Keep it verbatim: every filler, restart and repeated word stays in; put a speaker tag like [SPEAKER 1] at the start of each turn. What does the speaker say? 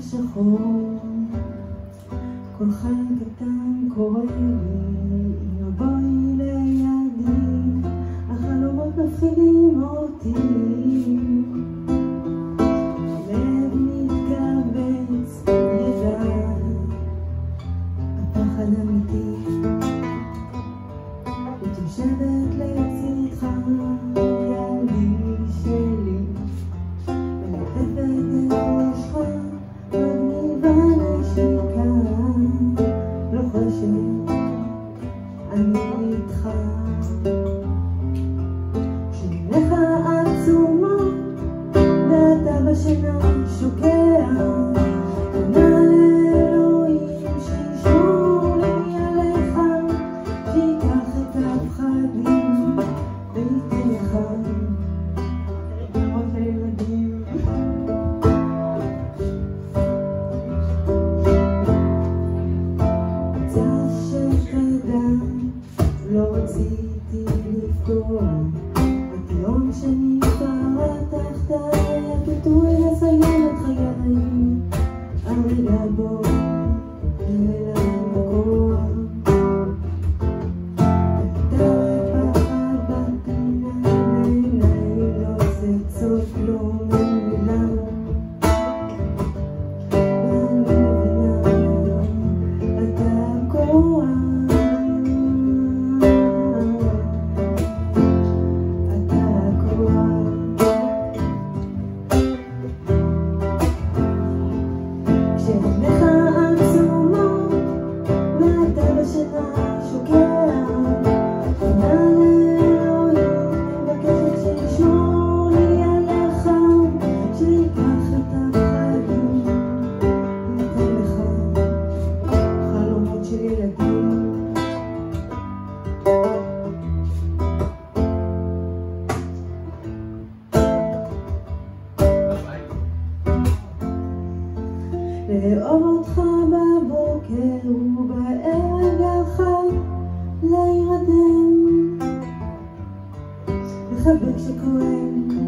[SPEAKER 1] שחור, כל חי קטן קורא לי, אמא בואי לידי, החלומות מפחידים אותי. לב מתכווץ, ידע, הפחד אמיתי, ותושבת לצדך, ילדי שלי, ולטפת את ראשך, מגניבה נשיקה, לוחשת, אני איתך. כשעיניך עצומות, ואתה בשינה שוקע, פונה לאלוהים שישמור לי עליך, שיקח את הפחדים וייתן לך לראות לילדים. רוצה שתדע, לא רציתי לפגוע, התהום שנפערה תחתיי, הפיתוי לסיים את חיי, הרגע בו אליי בכוח. אתה פחד בפינה, בעיניי לא סצות, לא מילה, ואני מבינה, אתה הכוח. לאהוב אותך בבוקר ובערב יחד להירדם, לחבק שכואב